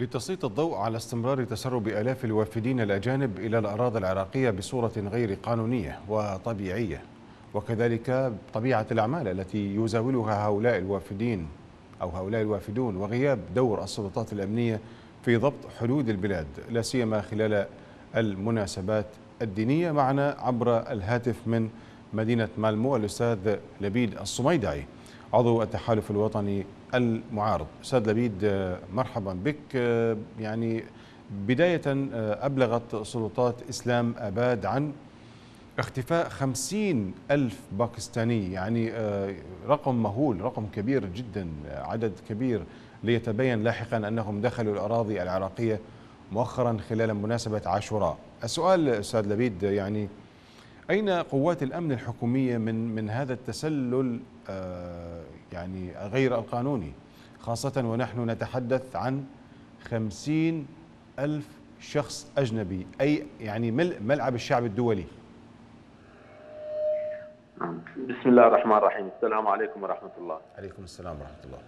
لتسليط الضوء على استمرار تسرب آلاف الوافدين الأجانب إلى الأراضي العراقية بصورة غير قانونية وطبيعية، وكذلك طبيعة الأعمال التي يزاولها هؤلاء الوافدين أو هؤلاء الوافدون، وغياب دور السلطات الأمنية في ضبط حدود البلاد لا سيما خلال المناسبات الدينية. معنا عبر الهاتف من مدينة مالمو الأستاذ لبيد الصميدعي، عضو التحالف الوطني المعارض. أستاذ لبيد، مرحبا بك. يعني بداية، أبلغت سلطات إسلام آباد عن اختفاء 50 ألف باكستاني، يعني رقم مهول، رقم كبير جدا، عدد كبير، ليتبين لاحقا أنهم دخلوا الأراضي العراقية مؤخرا خلال مناسبة عاشوراء. السؤال أستاذ لبيد، يعني أين قوات الأمن الحكومية من هذا التسلل يعني غير القانوني، خاصة ونحن نتحدث عن 50 ألف شخص أجنبي، أي يعني ملء ملعب الشعب الدولي؟ بسم الله الرحمن الرحيم. السلام عليكم ورحمة الله. عليكم السلام ورحمة الله.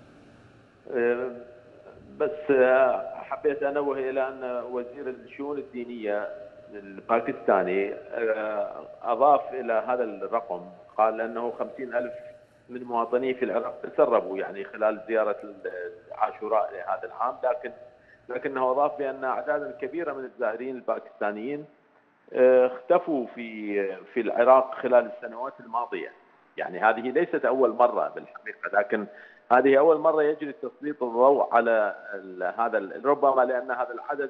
بس حبيت أنوه إلى أن وزير الشؤون الدينية الباكستاني أضاف إلى هذا الرقم، قال أنه 50 ألف من مواطني في العراق تسربوا يعني خلال زيارة عاشوراء لهذا العام، لكنه أضاف بأن أعدادا كبيرة من الزائرين الباكستانيين اختفوا في العراق خلال السنوات الماضية. يعني هذه ليست أول مرة بالحقيقة، لكن هذه أول مرة يجري تسليط الضوء على هذا، ربما لأن هذا العدد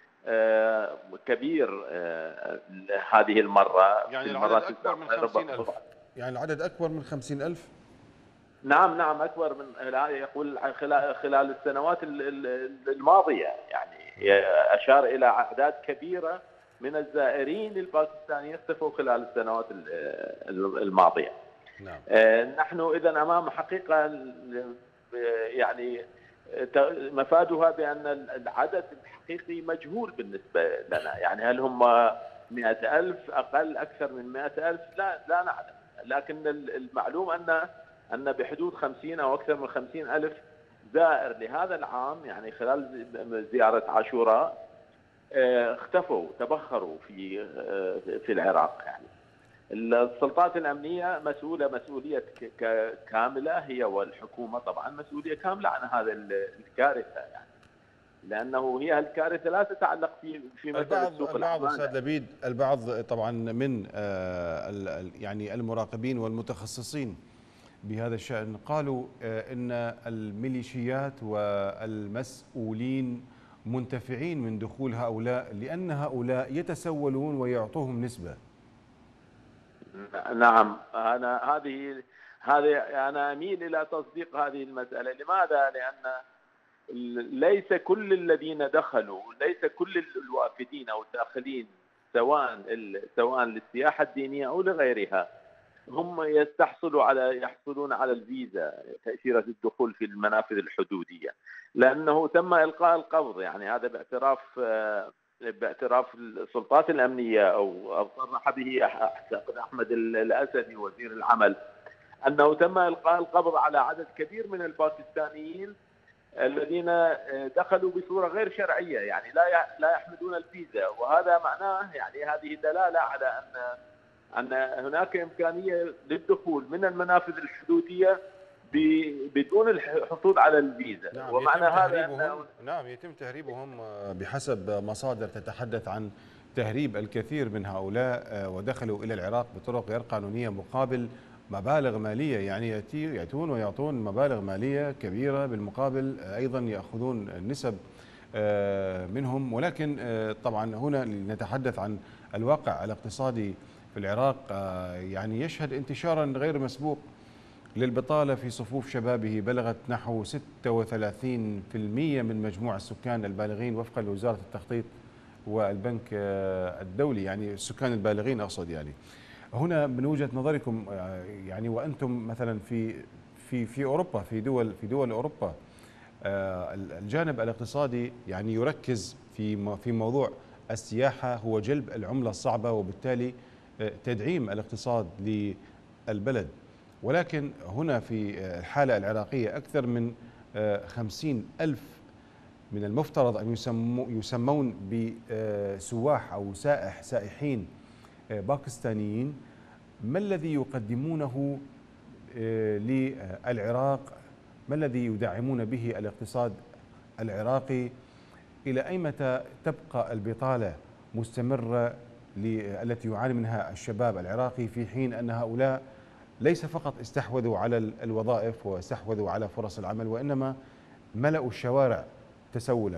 كبير هذه المرة. يعني في العدد المرات أكبر من 50 ألف؟ يعني العدد أكبر من 50 ألف؟ نعم أكبر من، يقول خلال السنوات الماضية، يعني أشار إلى أعداد كبيرة من الزائرين الباكستانيين اختفوا خلال السنوات الماضية. نعم. نحن إذا أمام حقيقة يعني مفادها بأن العدد الحقيقي مجهول بالنسبة لنا. يعني هل هم 100,000 أقل أكثر من 100,000؟ لا نعلم، لكن المعلوم أن بحدود 50 أو أكثر من 50,000 زائر لهذا العام، يعني خلال زيارة عاشوراء اختفوا، تبخروا في العراق. يعني السلطات الأمنية مسؤولية كاملة، هي والحكومة طبعا مسؤولية كاملة عن هذا الكارثة، يعني لأنه هي الكارثة لا تتعلق في مسألة سوق البعض العمالة. أستاذ لبيد، البعض طبعا من يعني المراقبين والمتخصصين بهذا الشأن قالوا إن الميليشيات والمسؤولين منتفعين من دخول هؤلاء، لأن هؤلاء يتسولون ويعطوهم نسبة. نعم، هذه أنا أميل إلى تصديق هذه المسألة. لماذا؟ لأن ليس كل الذين دخلوا، ليس كل الوافدين أو الداخلين سواء للسياحة الدينية أو لغيرها هم يحصلون على الفيزا، تأشيرة الدخول في المنافذ الحدودية، لأنه تم إلقاء القبض. يعني هذا باعتراف السلطات الأمنية، أو صرح به أعتقد أحمد الأسدي وزير العمل، أنه تم إلقاء القبض على عدد كبير من الباكستانيين الذين دخلوا بصورة غير شرعية، يعني لا يحملون الفيزا. وهذا معناه، يعني هذه دلالة على أن هناك إمكانية للدخول من المنافذ الحدودية بدون الحصول على الفيزا. نعم، ومعنى هذا يتم تهريبهم بحسب مصادر تتحدث عن تهريب الكثير من هؤلاء، ودخلوا إلى العراق بطرق غير قانونية مقابل مبالغ مالية. يعني يأتون ويعطون مبالغ مالية كبيرة، بالمقابل أيضا يأخذون نسب منهم. ولكن طبعا هنا نتحدث عن الواقع الاقتصادي في العراق، يعني يشهد انتشارا غير مسبوق للبطالة في صفوف شبابه، بلغت نحو 36% من مجموع السكان البالغين وفقا لوزارة التخطيط والبنك الدولي، يعني السكان البالغين أقصد. يعني هنا من وجهة نظركم، يعني وأنتم مثلا في أوروبا، في دول أوروبا، الجانب الاقتصادي يعني يركز في موضوع السياحة، هو جلب العملة الصعبة وبالتالي تدعيم الاقتصاد للبلد. ولكن هنا في الحالة العراقية أكثر من 50 ألف من المفترض أن يسمون بسواح أو سائحين باكستانيين، ما الذي يقدمونه للعراق؟ ما الذي يدعمون به الاقتصاد العراقي؟ إلى أي متى تبقى البطالة مستمرة التي يعاني منها الشباب العراقي، في حين أن هؤلاء ليس فقط استحوذوا على الوظائف واستحوذوا على فرص العمل، وإنما ملأوا الشوارع تسولا؟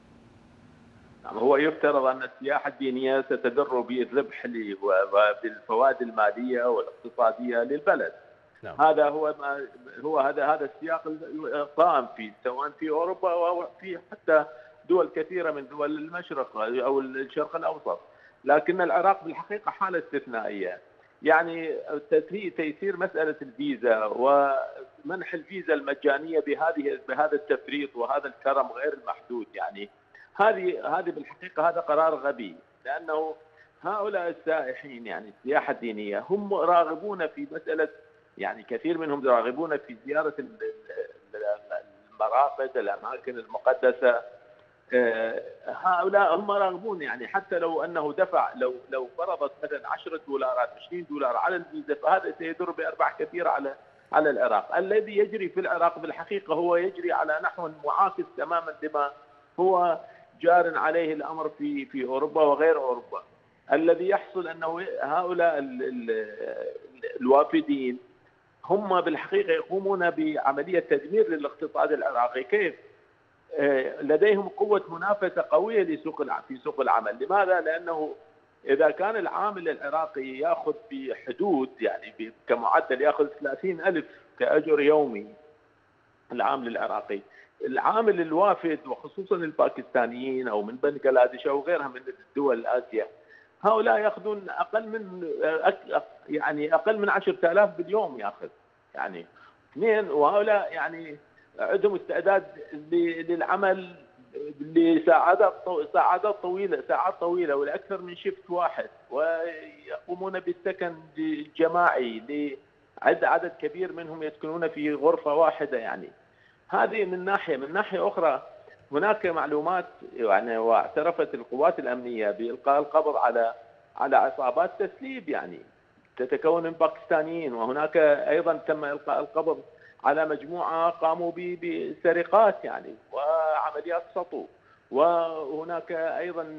هو يفترض أن السياحة الدينية ستدر بالربح وبالفوائد المالية والاقتصادية للبلد. نعم. هذا هو هذا السياق القائم فيه، سواء في أوروبا أو في حتى دول كثيرة من دول المشرق أو الشرق الأوسط. لكن العراق بالحقيقة حالة استثنائية، يعني تيسير مسألة الفيزا ومنح الفيزا المجانية بهذا التفريط وهذا الكرم غير المحدود. يعني هذه بالحقيقة هذا قرار غبي، لأنه هؤلاء السائحين يعني السياحة الدينية هم راغبون في مسألة، يعني كثير منهم راغبون في زيارة المراقد، الأماكن المقدسة. هؤلاء هم راغبون، يعني حتى لو أنه دفع، لو فرضت مثلا $10 $20 على الفيزا، فهذا سيدر بأرباح كثيرة على العراق. الذي يجري في العراق بالحقيقة هو يجري على نحو معاكس تماما لما هو جار عليه الأمر في أوروبا وغير أوروبا. الذي يحصل أنه هؤلاء الوافدين هم بالحقيقة يقومون بعملية تدمير للاقتصاد العراقي. كيف؟ لديهم قوة منافسة قوية في سوق العمل. لماذا؟ لأنه إذا كان العامل العراقي يأخذ بحدود، يعني كمعدل يأخذ 30,000 كأجر يومي العامل العراقي، العامل الوافد وخصوصا الباكستانيين أو من بنغلاديش أو غيرها من الدول آسيا، هؤلاء يأخذون أقل من 10,000 باليوم يأخذ، يعني اثنين. وهؤلاء يعني عندهم استعداد للعمل ساعات طويلة ولأكثر من شيفت واحد، ويقومون بالسكن الجماعي عدد كبير منهم يسكنون في غرفة واحدة. يعني هذه من ناحية. من ناحية أخرى هناك معلومات، يعني واعترفت القوات الأمنية بإلقاء القبض على عصابات تسليب يعني تتكون من باكستانيين، وهناك أيضا تم إلقاء القبض على مجموعة قاموا بسرقات يعني وعمليات سطو، وهناك أيضا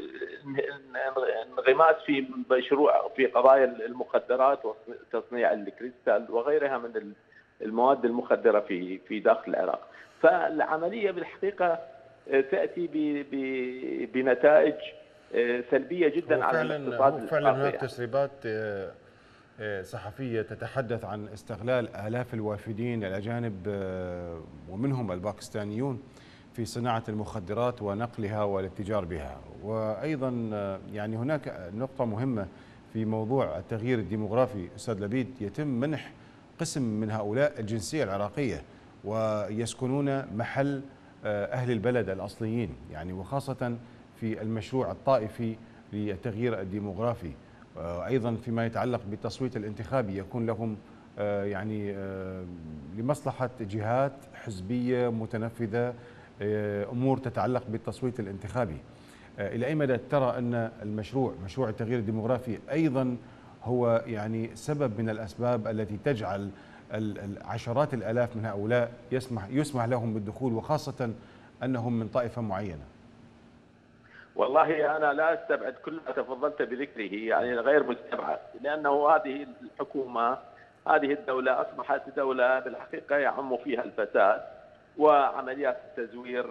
انغماس في مشروع في قضايا المخدرات وتصنيع الكريستال وغيرها من المواد المخدرة في داخل العراق. فالعملية بالحقيقة تأتي بنتائج سلبية جدا على الاقتصاد. فعلا هناك تسريبات صحفية تتحدث عن استغلال آلاف الوافدين الأجانب ومنهم الباكستانيون في صناعة المخدرات ونقلها والاتجار بها. وأيضا يعني هناك نقطة مهمة في موضوع التغيير الديموغرافي أستاذ لبيد، يتم منح قسم من هؤلاء الجنسية العراقية ويسكنون محل أهل البلد الأصليين، يعني وخاصة في المشروع الطائفي للتغيير الديموغرافي. أيضا فيما يتعلق بالتصويت الانتخابي يكون لهم يعني لمصلحة جهات حزبية متنفذة أمور تتعلق بالتصويت الانتخابي. إلى أي مدى ترى أن مشروع التغيير الديموغرافي أيضا هو يعني سبب من الأسباب التي تجعل عشرات الآلاف من هؤلاء يسمح لهم بالدخول، وخاصة أنهم من طائفة معينة؟ والله أنا لا أستبعد كل ما تفضلت بذكره، يعني غير مستبعد، لأنه هذه الحكومة، هذه الدولة أصبحت دولة بالحقيقة يعم فيها الفساد وعمليات التزوير،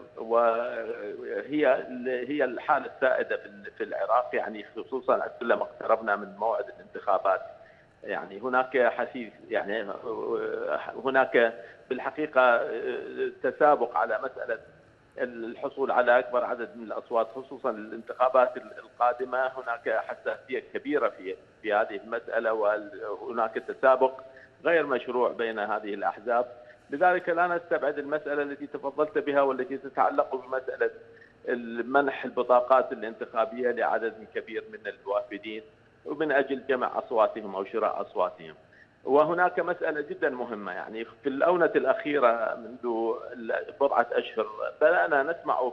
وهي الحالة السائدة في العراق، يعني خصوصا كلما اقتربنا من موعد الانتخابات. يعني هناك حثيث، يعني هناك بالحقيقة تسابق على مسألة الحصول على أكبر عدد من الأصوات، خصوصا الانتخابات القادمة. هناك حساسية كبيرة في هذه المسألة، وهناك تسابق غير مشروع بين هذه الأحزاب. لذلك لا نستبعد المسألة التي تفضلت بها والتي تتعلق بمسألة منح البطاقات الانتخابية لعدد كبير من الوافدين ومن أجل جمع أصواتهم أو شراء أصواتهم. وهناك مسألة جدا مهمة، يعني في الآونة الأخيرة منذ بضعة أشهر بدأنا نسمع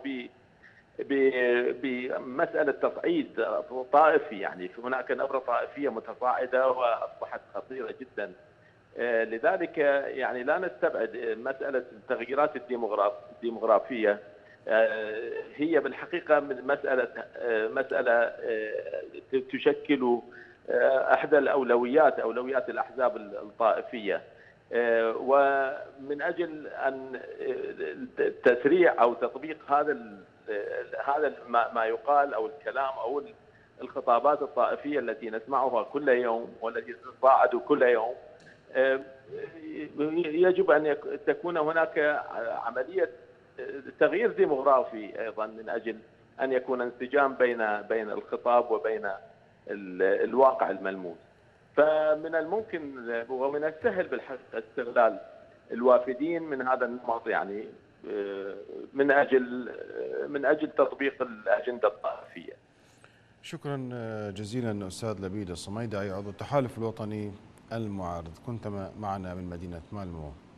بمسألة تصعيد طائفي، يعني هناك نبرة طائفية متصاعدة وأصبحت خطيرة جدا. لذلك يعني لا نستبعد مسألة التغييرات الديمغرافية. هي بالحقيقة من مسألة تشكل احدى اولويات الاحزاب الطائفيه، ومن اجل ان تسريع او تطبيق هذا ما يقال او الكلام او الخطابات الطائفيه التي نسمعها كل يوم والتي تتصاعد كل يوم، يجب ان تكون هناك عمليه تغيير ديموغرافي ايضا من اجل ان يكون انسجام بين الخطاب وبين الواقع الملموس. فمن الممكن ومن السهل بالحقيقه استغلال الوافدين من هذا النمط، يعني من اجل تطبيق الاجنده الطائفيه. شكرا جزيلا أستاذ لبيد الصميدعي عضو التحالف الوطني المعارض، كنت معنا من مدينة مالمو.